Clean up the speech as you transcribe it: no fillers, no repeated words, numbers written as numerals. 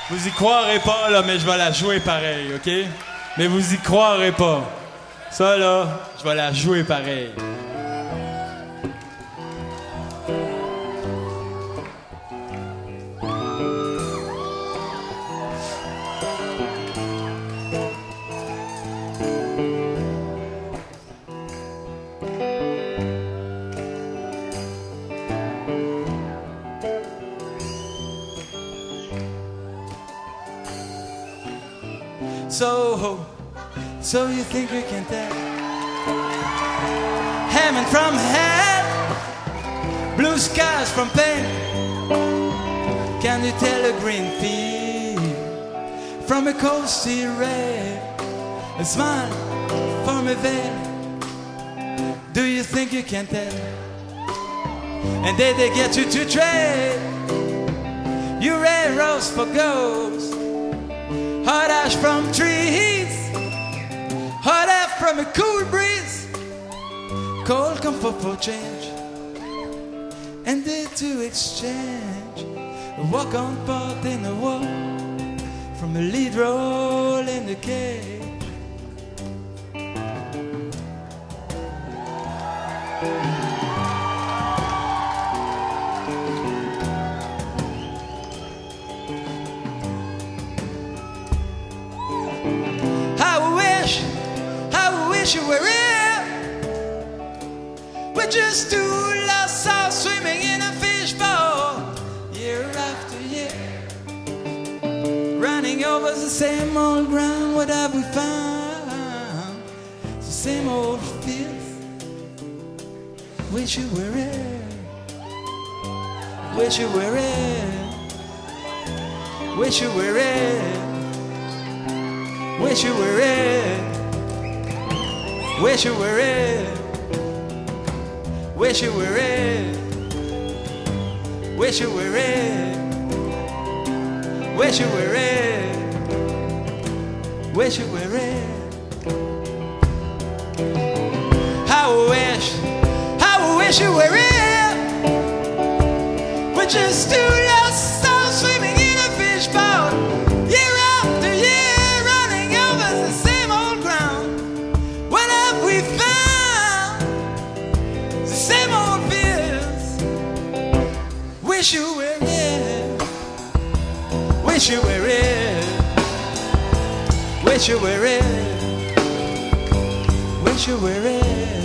Vous y croirez pas, là, mais je vais la jouer pareil, OK? Mais vous y croirez pas. Ça, là, je vais la jouer pareil. So you think you can tell heaven from hell, blue skies from pain? Can you tell a green field from a cold sea red? A smile from a veil. Do you think you can tell? And did they get you to trade your red rose for ghosts, hot ash from trees, hot air from a cool breeze, cold comfort for change, and they to exchange a walk on part in a walk from a lead role in the cage. You were here. We're just two lost souls swimming in a fishbowl, year after year, running over the same old ground. What have we found? The same old fields. Wish you were here. Wish you were here. Wish you were here. Wish you were here. Wish you were it. Wish you were it. Wish you were it. Wish you were it. Wish you were it. How I wish you were it. We're just two lost souls swimming in a fishbowl, year after year, running over the same old ground. What have we found? The same old fears. Wish you were here. Wish you were here. Wish you were here. Wish you were here.